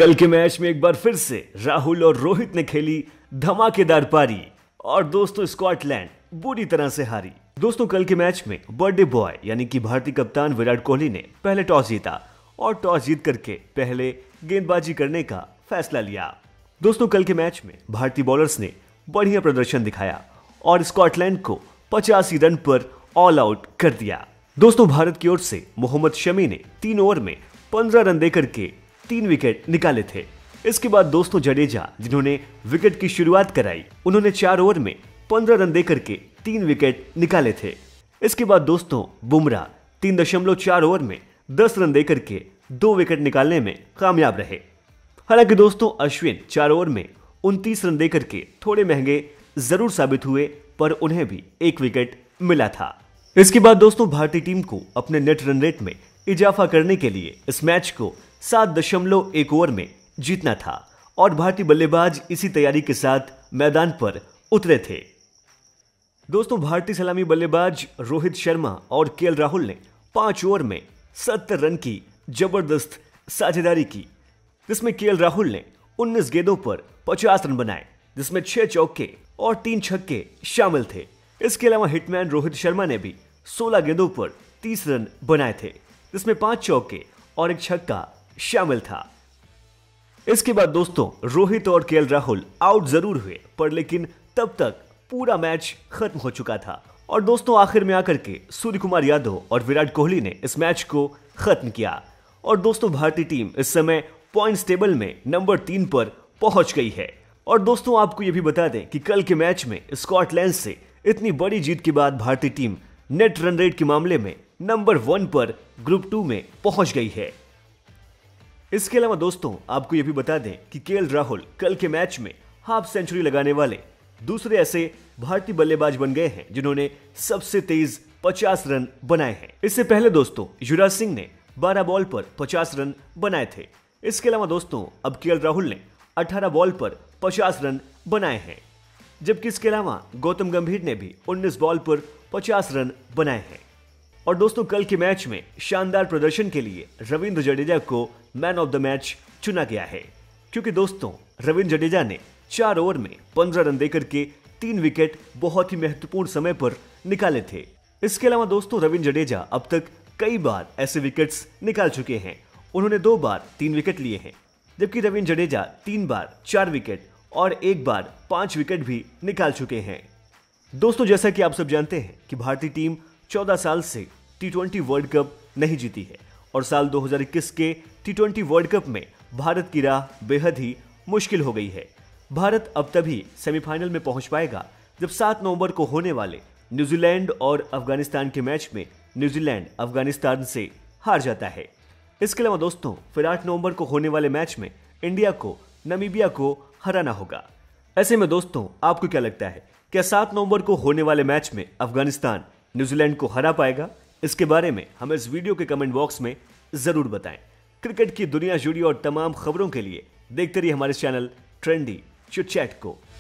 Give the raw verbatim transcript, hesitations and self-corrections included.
कल के मैच में एक बार फिर से राहुल और रोहित ने खेली धमाकेदार पारी और दोस्तों स्कॉटलैंड बुरी तरह से हारी। दोस्तों कल के मैच में बर्थडे बॉय यानी कि भारतीय कप्तान विराट कोहली ने पहले टॉस जीता और टॉस जीत करके पहले गेंदबाजी करने का फैसला लिया। दोस्तों कल के मैच में भारतीय बॉलर्स ने बढ़िया प्रदर्शन दिखाया और स्कॉटलैंड को पचासी रन पर ऑल आउट कर दिया। दोस्तों भारत की ओर से मोहम्मद शमी ने तीन ओवर में पंद्रह रन देकर के तीन विकेट निकाले थे। इसके बाद दोस्तों जडेजा जिन्होंने विकेट की शुरुआत कराई, उन्होंने चार ओवर में पंद्रह रन देकर के तीन विकेट निकाले थे। इसके बाद दोस्तों बुमराह तीन दशमलव चार ओवर में दस रन देकर के दो विकेट निकालने में कामयाब रहे। हालांकि दोस्तों अश्विन चार ओवर में उनतीस रन देकर के थोड़े महंगे जरूर साबित हुए, पर उन्हें भी एक विकेट मिला था। इसके बाद दोस्तों भारतीय टीम को अपने नेट रन रेट में इजाफा करने के लिए इस मैच को सात दशमलव एक ओवर में जीतना था और भारतीय बल्लेबाज इसी तैयारी के साथ मैदान पर उतरे थे। दोस्तों भारतीय सलामी बल्लेबाज रोहित शर्मा और केएल राहुल ने पांच ओवर में सत्तर रन की जबरदस्त साझेदारी की, जिसमें केएल राहुल ने उन्नीस गेंदों पर पचास रन बनाए, जिसमें छह चौके और तीन छक्के शामिल थे। इसके अलावा हिटमैन रोहित शर्मा ने भी सोलह गेंदों पर तीस रन बनाए थे, जिसमें पांच चौके और एक छक्का शामिल था। इसके बाद दोस्तों रोहित और केएल राहुल आउट जरूर हुए, पर लेकिन तब तक पूरा मैच खत्म हो चुका था और दोस्तों आखिर में आकर के सूर्य कुमार यादव और विराट कोहली ने इस मैच को खत्म किया और दोस्तों भारतीय टीम इस समय पॉइंट्स टेबल में नंबर तीन पर पहुंच गई है। और दोस्तों आपको यह भी बता दें कि कल के मैच में स्कॉटलैंड से इतनी बड़ी जीत के बाद भारतीय टीम नेट रन रेट के मामले में नंबर वन पर ग्रुप टू में पहुंच गई है। इसके अलावा दोस्तों आपको यह भी बता दें कि केएल राहुल कल के मैच में हाफ सेंचुरी लगाने वाले दूसरे ऐसे भारतीय बल्लेबाज बन गए हैं जिन्होंने सबसे तेज पचास रन बनाए हैं। इससे पहले दोस्तों युवराज सिंह ने बारह बॉल पर पचास रन बनाए थे। इसके अलावा दोस्तों अब केएल राहुल ने अठारह बॉल पर पचास रन बनाए हैं, जबकि इसके अलावा गौतम गंभीर ने भी उन्नीस बॉल पर पचास रन बनाए हैं। और दोस्तों कल के मैच में शानदार प्रदर्शन के लिए रविंद्र जडेजा को मैन ऑफ द मैच चुना गया है, क्योंकि दोस्तों रविंद्र जडेजा ने चार ओवर में पंद्रह रन देकर के तीन विकेट बहुत ही महत्वपूर्ण समय पर निकाले थे। इसके अलावा दोस्तों रविंद्र जडेजा अब तक कई बार ऐसे विकेट्स निकाल चुके हैं। उन्होंने दो बार तीन विकेट लिए हैं, जबकि रविंद्र जडेजा तीन बार चार विकेट और एक बार पांच विकेट भी निकाल चुके हैं। दोस्तों जैसा कि आप सब जानते हैं कि भारतीय टीम चौदह साल से टी ट्वेंटी वर्ल्ड कप नहीं जीती है और साल दो हज़ार इक्कीस के टी ट्वेंटी वर्ल्ड कप में भारत की राह बेहद ही मुश्किल हो गई है। भारत अब तभी सेमीफाइनल में पहुंच पाएगा जब सात नवंबर को होने वाले न्यूजीलैंड और अफगानिस्तान के मैच में न्यूजीलैंड अफगानिस्तान से हार जाता है। इसके अलावा दोस्तों फिर आठ नवंबर को होने वाले मैच में इंडिया को नामीबिया को हराना होगा। ऐसे में दोस्तों आपको क्या लगता है, क्या सात नवंबर को होने वाले मैच में अफगानिस्तान न्यूजीलैंड को हरा पाएगा? इसके बारे में हमें इस वीडियो के कमेंट बॉक्स में जरूर बताएं। क्रिकेट की दुनिया जुड़ी और तमाम खबरों के लिए देखते रहिए हमारे चैनल ट्रेंडी चिट चैट को।